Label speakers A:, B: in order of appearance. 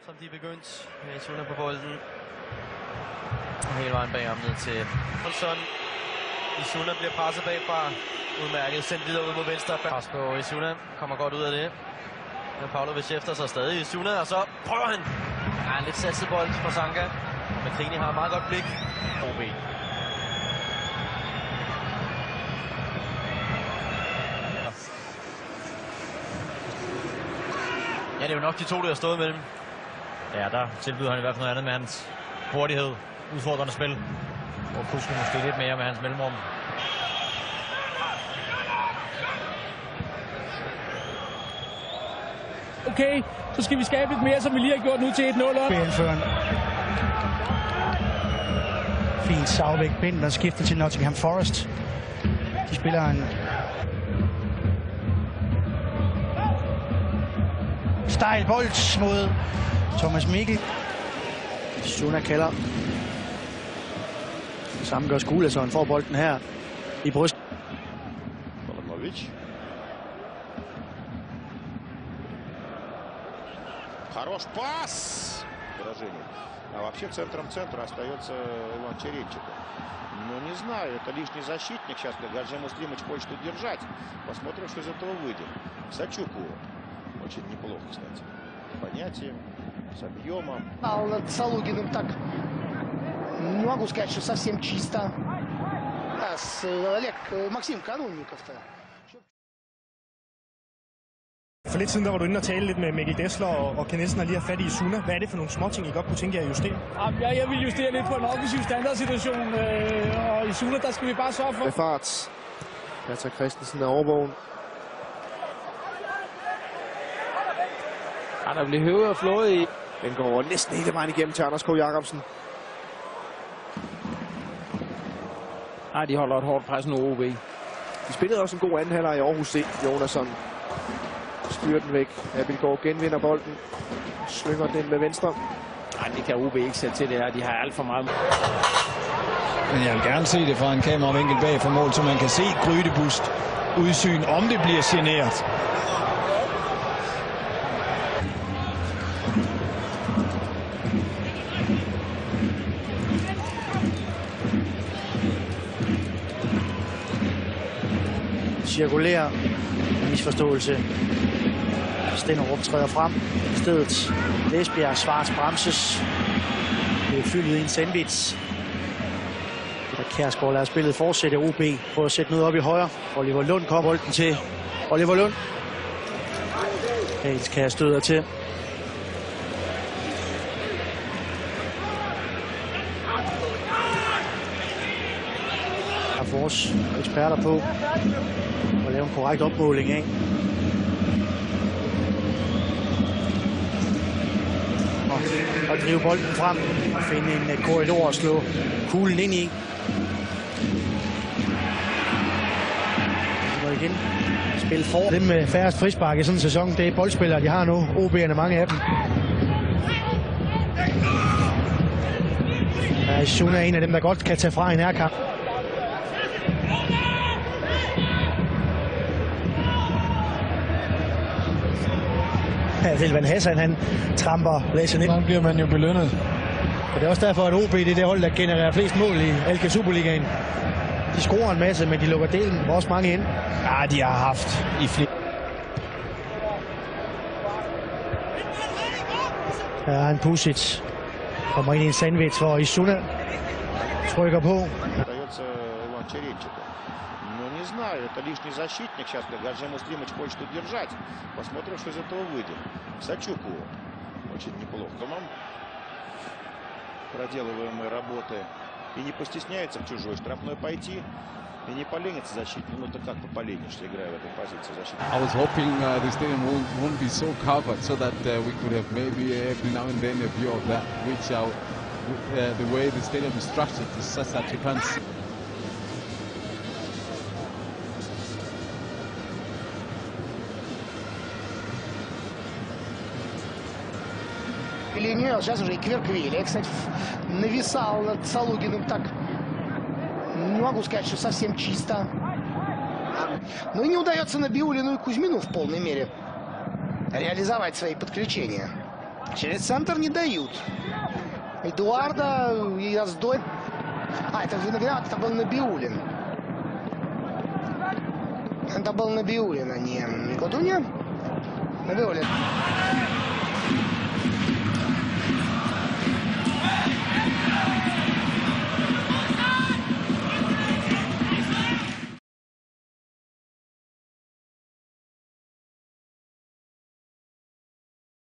A: som de begyndte. Isuna på bolden. Hele vejen bag ham ned til Olsson. Isuna bliver presset bagfra. Udmærket, sendt videre ud mod venstre. Pres på Isuna. Kommer godt ud af det. Men Pavlovic efter sig stadig Isuna, og så prøver han. Ja, en lidt satset bold fra Sanka. Men Krini har et meget godt blik. OB. Ja, det er jo nok de to, der har stået mellem.
B: Ja, der tilbyder han i hvert fald noget andet med hans hurtighed, udfordrende spil. Og Kusko måske lidt mere med hans mellemrum.
C: Okay, så skal vi skabe lidt mere, som vi lige har gjort nu til 1-0.
D: Anføreren. Fint Sauvik Bind, der skifter til Nottingham Forest. De spiller en stejl bold mod Thomas Mikkel. Isuna kalder. Samme gør Skulason, får bolden her i bryst.
E: Павлович. Хорош пас! Поражение. А вообще центром центра остается Иван Черенченко. Ну, не знаю, это лишний защитник. Сейчас Гаджи Муслимович хочет удержать. Посмотрим, что из этого выйдет. Сачуку очень неплохо, кстати. С понятием, с объемом.
F: Над Салугиным так, не могу сказать, что совсем чисто. А с Олег Максим Канунников-то.
G: For lidt siden der var du inde og tale lidt med Mikkel Dessler og Ken Nielsen og lige have fat i Isuna. Hvad er det for nogle småting, I godt kunne tænke jer at justere?
C: Jeg vil justere lidt på en offensiv standardsituation, og Isuna, der skal vi bare sørge for.
H: Med fart. Patrick Christensen er overvågen.
I: Han er blevet høvet og flået i.
H: Den går næsten hele vejen igennem til Anders K. Jacobsen.
I: Nej, de holder et hårdt pres nu, OB.
H: De spillede også en god anden halvleg i Aarhus C. Jonasson styrer den væk. Abildgaard genvinder bolden. Slynger den med venstre.
I: Nej, det kan OB ikke sætte til det her. De har alt for meget.
J: Men jeg vil gerne se det fra en kameravinkel bag for mål, så man kan se Grydebust udsyn, om det bliver generet.
D: Cirkulerer. Misforståelse. Stenderup træder frem. I stedet Læsbjerg, Schwarz bremses. Det er fyldt i en sandwich. Peter Kjærsgaard lader spillet fortsætte. OB prøver at sætte noget op i højre. Oliver Lund kommer bolden til Oliver Lund. Hales kan støder til. Der er vores eksperter på at lave en korrekt opmåling af. Og drive bolden frem og finde en korridor og slå kuglen ind i. Og igen spil for. Dem med færrest frispark i sådan en sæson, det er boldspillere, de har nu. OB'erne, mange af dem. Ja, Isuna er en af dem, der godt kan tage fra en nærkamp. Ja, Silvan Hassan, han tramper Lasse ind.
J: Så bliver man jo belønnet.
D: Og det er også derfor, at OB det er det hold, der genererer flest mål i Alka Superligaen. De scorer en masse, men de lukker delen også mange ind.
J: Ja, de har haft i flere.
D: Ja, en Pusic kommer ind i en sandwich, hvor Isuna trykker på.
E: Иван Черенченко. Ну, не знаю, это лишний защитник. Сейчас Гаджи Муслимович хочет удержать. Посмотрим, что из этого выйдет. Сачуку очень неплохо. Проделываемые работы. И не постесняется в чужой штрафной пойти. И не поленится защитник. Ну, ты как бы поленишься, играя в этой позиции защитника.
K: I was hoping the stadium won't be so covered so that we could have maybe every now and then a view of that, which the way the stadium is structured is such that you can't see.
F: Линию, сейчас уже и Кверквили. Я, кстати, нависал над Салугиным так, не могу сказать, что совсем чисто. Но и не удается Набиуллину и Кузьмину в полной мере реализовать свои подключения. Через центр не дают. Эдуарда и Раздой. Это Виноград, это был Набиуллин. Это был Набиуллин, а не Кодуня. Набиуллин.